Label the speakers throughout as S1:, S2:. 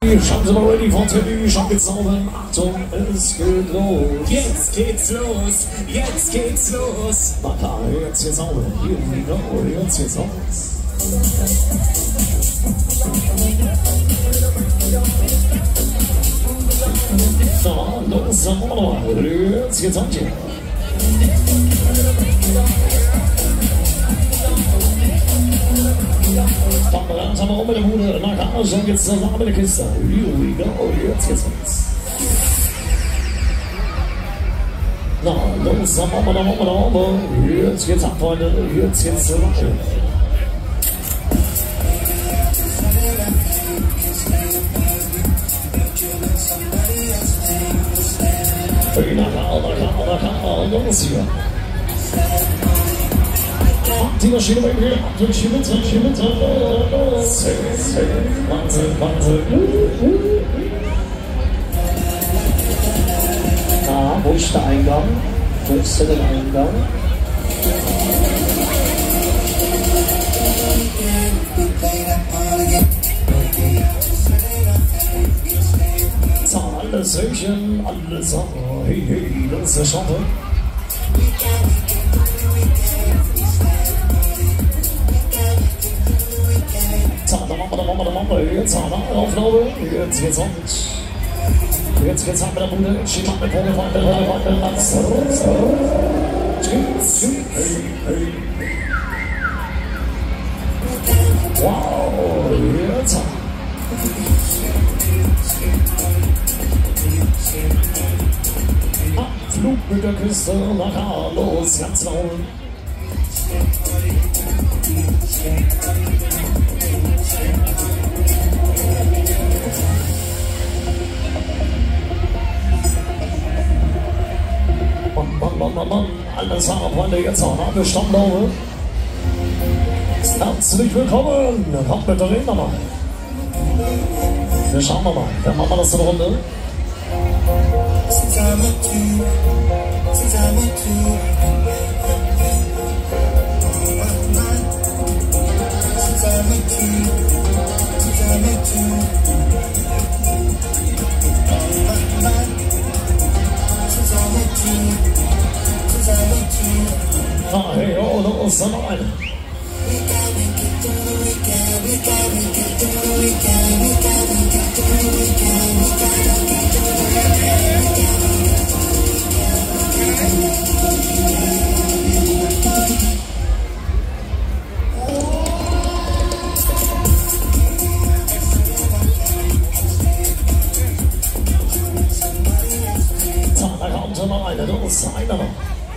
S1: Schauen Sie mal ready for TV, schaut geht's sauber. Achtung, es geht los.
S2: Jetzt geht's los, jetzt geht's los.
S1: Na klar, jetzt geht's sauber. Here we go, jetzt geht's los. So, los, jetzt geht's los. Langsam mal mit der Bude, nach Hause und jetzt zusammen mit der Kiste. Here we go, jetzt geht's los. Na, los, jetzt geht's ab, Freunde, jetzt geht's los. Los hier. Die Maschine bei mir, die Maschine, Wahnsinn. Na, wo ist der Eingang? Wo ist der Eingang? Alles Hähnchen, alles Sachen, hey, das ist der Schaffe. Jetzt haben wir Aufnahme, jetzt geht's an. Jetzt geht's an mit der Bude, schieb ab mit vorne, wow, jetzt haben wir. Abflug mit der Küste, nach los, ganz nach oben. Mann, alles haben Freunde, jetzt auch eine Stammlaube. Herzlich willkommen, kommt mit der Redner mal. Wir schauen mal, wer machen wir das in der Runde? Ah, hey, oh, los, dann noch eine. So, da kommt schon noch eine, los, einer noch.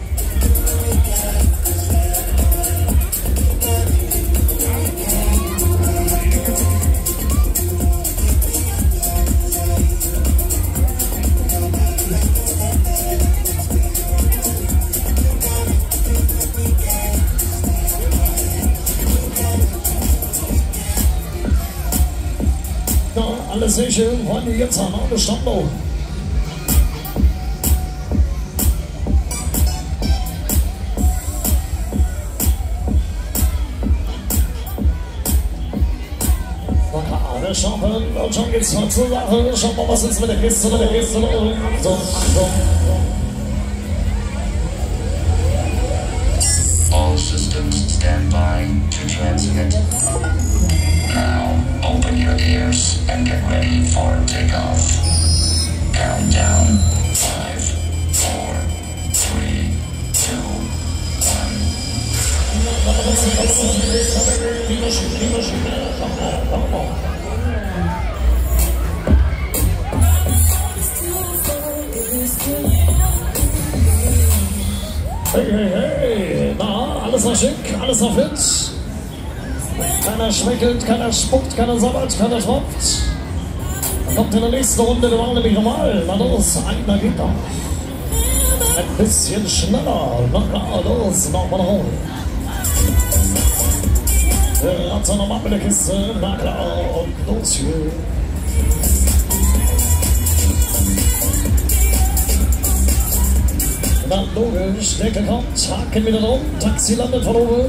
S1: Alles sehr schön, Freunde, jetzt haben wir eine Stammlaube. Wir schauen und schon geht's mal zur Sache. Schauen mal, was ist mit der Kiste, So.
S3: All systems stand by to transmit. Now, open your ears and get ready for takeoff. Countdown. 5, 4, 3, 2,
S1: 1. Hey, na, alles noch schick, alles noch fit. Keiner schmeckelt, keiner spuckt, keiner sabbert, keiner tropft. Kommt in der nächsten Runde, wir machen nämlich normal. Na los, einer geht da. Ein bisschen schneller. Na klar, los, machen wir noch hoch. Ratzer nochmal mit der Kiste, na klar, und los hier. Dann logisch, Deckel kommt, Haken wieder drum, Taxi landet von oben.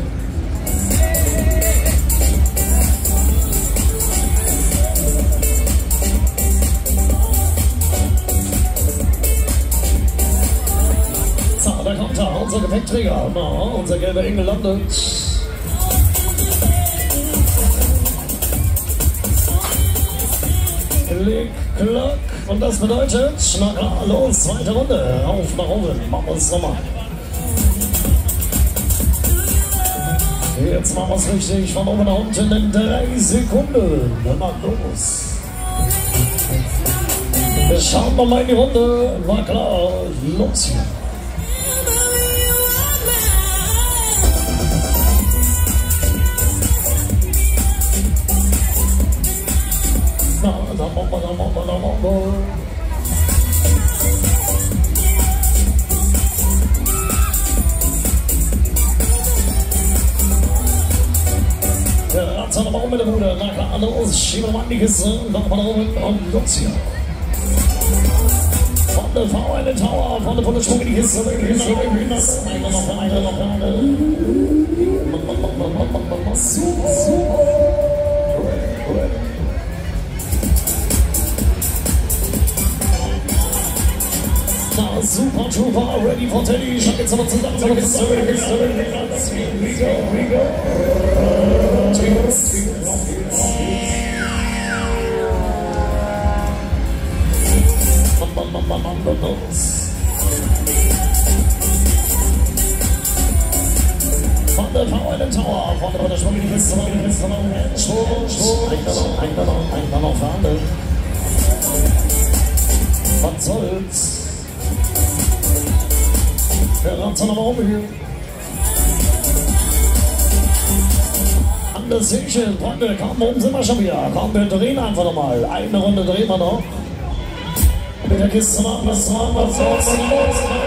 S1: unser Gepäckträger. Na, unser gelber Engel landet. Klick, klack. Und das bedeutet, na klar, los, zweite Runde. Auf nach oben. Machen wir es nochmal. Jetzt machen wir es richtig von oben nach unten in 3 Sekunden. Dann mal los. Wir schauen nochmal in die Runde. War klar, los hier. Na, da machen wir. Der Ratzer nochmal mit der Bude. Na klar, los. Schieben wir mal an die Kiste. Nochmal nach oben und los hier. Von der V in den Tower, von der Bundesschwung in die Kiste. Einer noch eine. Super. Na, super Trooper, ready for Teddy. Schau jetzt aber zusammen. We go. Von der Power in den Tower, von der Bundesschwung in die Kiste. Einer noch verhandelt. Was soll's? Der Ratzer nochmal oben hier. An das Hähnchen, Freunde, komm, oben sind wir schon wieder. Komm, wir drehen einfach nochmal. Eine Runde drehen wir noch. Mit der Kiste machen wir es dran, was soll's?